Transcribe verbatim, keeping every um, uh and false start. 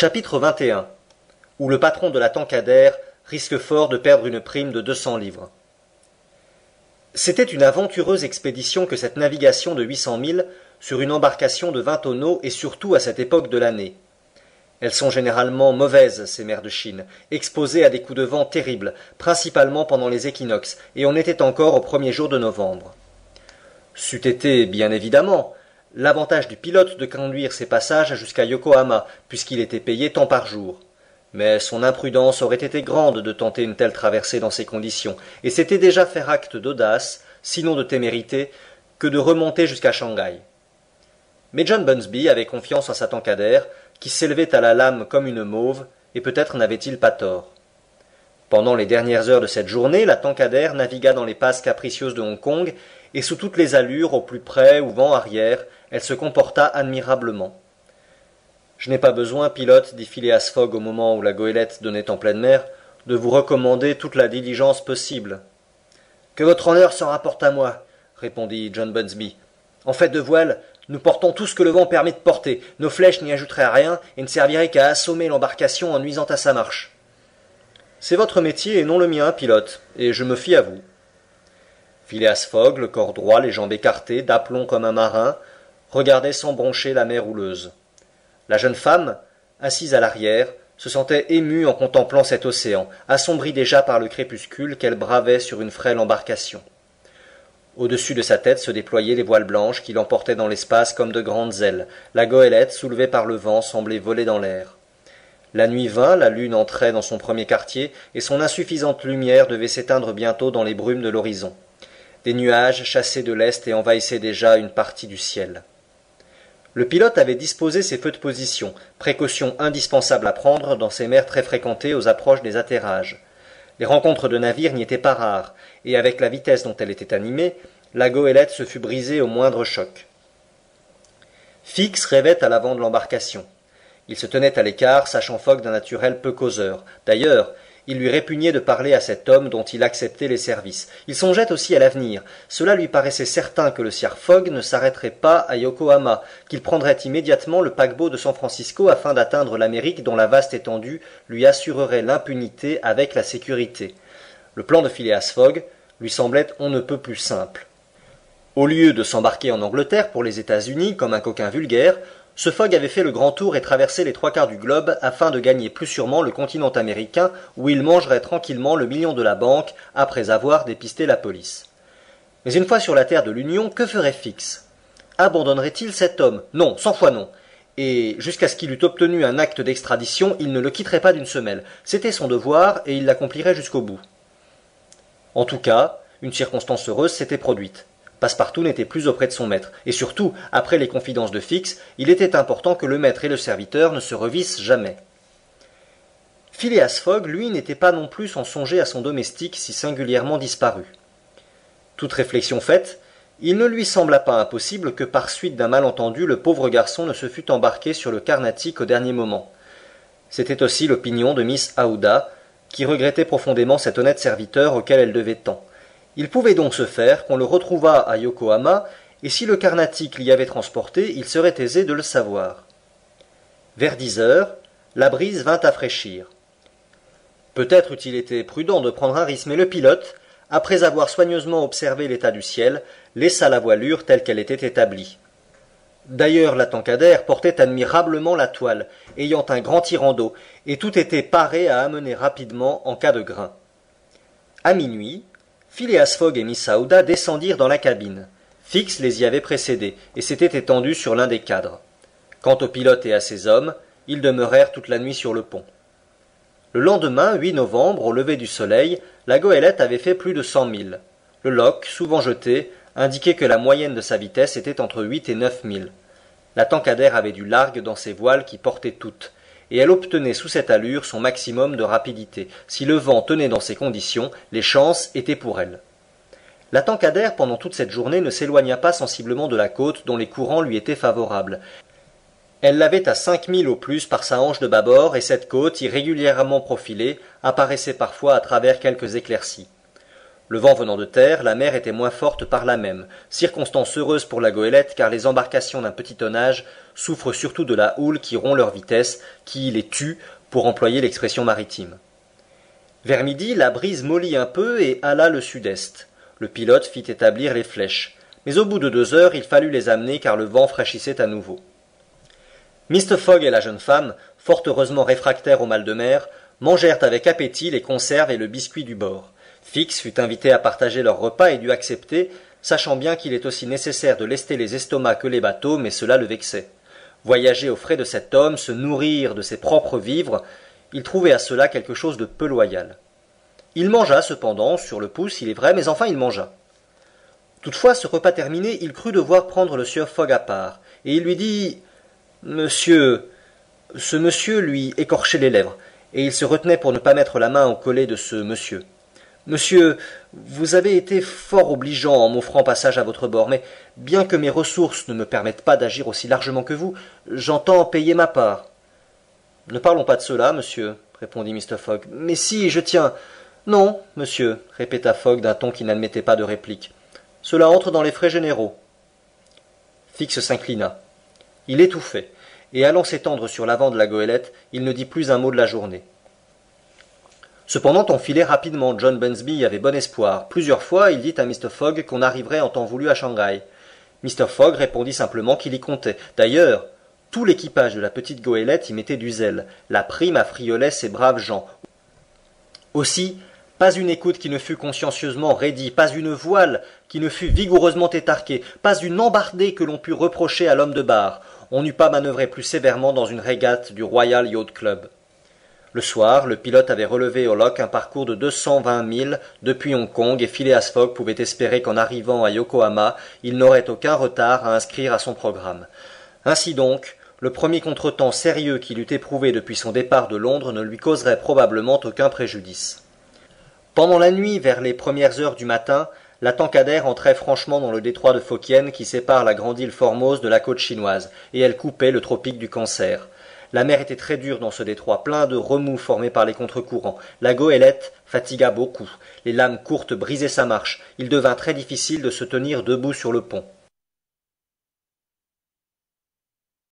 Chapitre vingt et un. Où le patron de la Tankadère risque fort de perdre une prime de deux cents livres. C'était une aventureuse expédition que cette navigation de huit cents milles sur une embarcation de vingt tonneaux et surtout à cette époque de l'année. Elles sont généralement mauvaises, ces mers de Chine, exposées à des coups de vent terribles, principalement pendant les équinoxes, et on était encore au premier jour de novembre. C'eût été, bien évidemment, l'avantage du pilote de conduire ses passages jusqu'à Yokohama, puisqu'il était payé tant par jour. Mais son imprudence aurait été grande de tenter une telle traversée dans ces conditions, et c'était déjà faire acte d'audace, sinon de témérité, que de remonter jusqu'à Shanghai. Mais John Bunsby avait confiance en sa Tankadère, qui s'élevait à la lame comme une mauve, et peut-être n'avait-il pas tort. Pendant les dernières heures de cette journée, la Tankadère navigua dans les passes capricieuses de Hong Kong, et sous toutes les allures, au plus près ou vent arrière, elle se comporta admirablement. « Je n'ai pas besoin, pilote, dit Phileas Fogg au moment où la goélette donnait en pleine mer, de vous recommander toute la diligence possible. »« Que votre honneur s'en rapporte à moi, » répondit John Bunsby. « En fait de voile, nous portons tout ce que le vent permet de porter. Nos flèches n'y ajouteraient rien et ne serviraient qu'à assommer l'embarcation en nuisant à sa marche. »« C'est votre métier et non le mien, pilote, et je me fie à vous. » Phileas Fogg, le corps droit, les jambes écartées, d'aplomb comme un marin, regardait sans broncher la mer houleuse. La jeune femme, assise à l'arrière, se sentait émue en contemplant cet océan, assombri déjà par le crépuscule qu'elle bravait sur une frêle embarcation. Au-dessus de sa tête se déployaient les voiles blanches qui l'emportaient dans l'espace comme de grandes ailes. La goélette, soulevée par le vent, semblait voler dans l'air. La nuit vint, la lune entrait dans son premier quartier, et son insuffisante lumière devait s'éteindre bientôt dans les brumes de l'horizon. Des nuages chassaient de l'est et envahissaient déjà une partie du ciel. Le pilote avait disposé ses feux de position, précaution indispensable à prendre dans ces mers très fréquentées aux approches des atterrages. Les rencontres de navires n'y étaient pas rares, et avec la vitesse dont elle était animée, la goélette se fut brisée au moindre choc. Fix rêvait à l'avant de l'embarcation. Il se tenait à l'écart, sachant Fogg d'un naturel peu causeur. D'ailleurs, il lui répugnait de parler à cet homme dont il acceptait les services. Il songeait aussi à l'avenir. Cela lui paraissait certain que le sieur Fogg ne s'arrêterait pas à Yokohama, qu'il prendrait immédiatement le paquebot de San Francisco afin d'atteindre l'Amérique dont la vaste étendue lui assurerait l'impunité avec la sécurité. Le plan de Phileas Fogg lui semblait on ne peut plus simple. Au lieu de s'embarquer en Angleterre pour les États-Unis comme un coquin vulgaire, ce Fogg avait fait le grand tour et traversé les trois quarts du globe afin de gagner plus sûrement le continent américain où il mangerait tranquillement le million de la banque après avoir dépisté la police. Mais une fois sur la terre de l'Union, que ferait Fix? Abandonnerait-il cet homme? Non, cent fois non. Et jusqu'à ce qu'il eût obtenu un acte d'extradition, il ne le quitterait pas d'une semelle. C'était son devoir et il l'accomplirait jusqu'au bout. En tout cas, une circonstance heureuse s'était produite. Passepartout n'était plus auprès de son maître, et surtout, après les confidences de Fix, il était important que le maître et le serviteur ne se revissent jamais. Phileas Fogg, lui, n'était pas non plus sans songer à son domestique si singulièrement disparu. Toute réflexion faite, il ne lui sembla pas impossible que par suite d'un malentendu le pauvre garçon ne se fût embarqué sur le Carnatic au dernier moment. C'était aussi l'opinion de Miss Aouda, qui regrettait profondément cet honnête serviteur auquel elle devait tant. Il pouvait donc se faire qu'on le retrouvât à Yokohama, et si le Carnatic l'y avait transporté, il serait aisé de le savoir. Vers dix heures, la brise vint à fraîchir. Peut-être eût-il été prudent de prendre un risque, mais le pilote, après avoir soigneusement observé l'état du ciel, laissa la voilure telle qu'elle était établie. D'ailleurs, la Tankadère portait admirablement la toile, ayant un grand tirant d'eau, et tout était paré à amener rapidement en cas de grain. À minuit, Phileas Fogg et Miss Aouda descendirent dans la cabine. Fix les y avait précédés, et s'était étendu sur l'un des cadres. Quant au pilote et à ses hommes, ils demeurèrent toute la nuit sur le pont. Le lendemain, huit novembre, au lever du soleil, la goélette avait fait plus de cent milles. Le loch, souvent jeté, indiquait que la moyenne de sa vitesse était entre huit et neuf milles. La Tankadère avait du largue dans ses voiles qui portaient toutes, et elle obtenait sous cette allure son maximum de rapidité. Si le vent tenait dans ces conditions, les chances étaient pour elle. La Tankadère, pendant toute cette journée, ne s'éloigna pas sensiblement de la côte dont les courants lui étaient favorables. Elle l'avait à cinq milles au plus par sa hanche de bâbord, et cette côte, irrégulièrement profilée, apparaissait parfois à travers quelques éclaircies. Le vent venant de terre, la mer était moins forte par là même, circonstance heureuse pour la goélette car les embarcations d'un petit tonnage souffrent surtout de la houle qui rompt leur vitesse, qui les tue, pour employer l'expression maritime. Vers midi, la brise mollit un peu et hala le sud-est. Le pilote fit établir les flèches, mais au bout de deux heures, il fallut les amener car le vent fraîchissait à nouveau. Mister Fogg et la jeune femme, fort heureusement réfractaires au mal de mer, mangèrent avec appétit les conserves et le biscuit du bord. Fix fut invité à partager leur repas et dut accepter, sachant bien qu'il est aussi nécessaire de lester les estomacs que les bateaux, mais cela le vexait. Voyager aux frais de cet homme, se nourrir de ses propres vivres, il trouvait à cela quelque chose de peu loyal. Il mangea cependant, sur le pouce, il est vrai, mais enfin il mangea. Toutefois, ce repas terminé, il crut devoir prendre le sieur Fogg à part, et il lui dit « Monsieur… » Ce monsieur lui écorchait les lèvres, et il se retenait pour ne pas mettre la main au collet de ce monsieur. « Monsieur, vous avez été fort obligeant en m'offrant passage à votre bord, mais bien que mes ressources ne me permettent pas d'agir aussi largement que vous, j'entends payer ma part. »« Ne parlons pas de cela, monsieur, » répondit Mister Fogg. « Mais si, je tiens. »« Non, monsieur, » répéta Fogg d'un ton qui n'admettait pas de réplique. « Cela entre dans les frais généraux. » Fix s'inclina. Il étouffait, et allant s'étendre sur l'avant de la goélette, il ne dit plus un mot de la journée. Cependant, on filait rapidement. John Bunsby avait bon espoir. Plusieurs fois, il dit à Mister Fogg qu'on arriverait en temps voulu à Shanghai. Mister Fogg répondit simplement qu'il y comptait. D'ailleurs, tout l'équipage de la petite goélette y mettait du zèle. La prime affriolait ces braves gens. Aussi, pas une écoute qui ne fût consciencieusement raidie, pas une voile qui ne fût vigoureusement étarquée, pas une embardée que l'on pût reprocher à l'homme de barre. On n'eût pas manœuvré plus sévèrement dans une régate du Royal Yacht Club. Le soir, le pilote avait relevé au loch un parcours de deux cent vingt milles depuis Hong Kong et Phileas Fogg pouvait espérer qu'en arrivant à Yokohama, il n'aurait aucun retard à inscrire à son programme. Ainsi donc, le premier contretemps sérieux qu'il eût éprouvé depuis son départ de Londres ne lui causerait probablement aucun préjudice. Pendant la nuit, vers les premières heures du matin, la Tankadère entrait franchement dans le détroit de Fokien qui sépare la grande île Formose de la côte chinoise, et elle coupait le tropique du Cancer. La mer était très dure dans ce détroit, plein de remous formés par les contre-courants. La goélette fatigua beaucoup. Les lames courtes brisaient sa marche. Il devint très difficile de se tenir debout sur le pont.